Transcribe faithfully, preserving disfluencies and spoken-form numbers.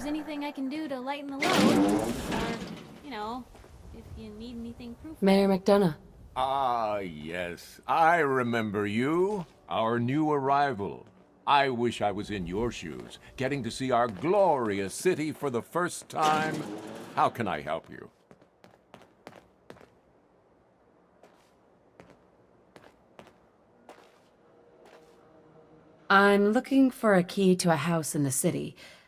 there's anything I can do to lighten the load, or, you know, if you need anything proof. Mayor McDonough. Ah, yes. I remember you. Our new arrival. I wish I was in your shoes, getting to see our glorious city for the first time. How can I help you? I'm looking for a key to a house in the city.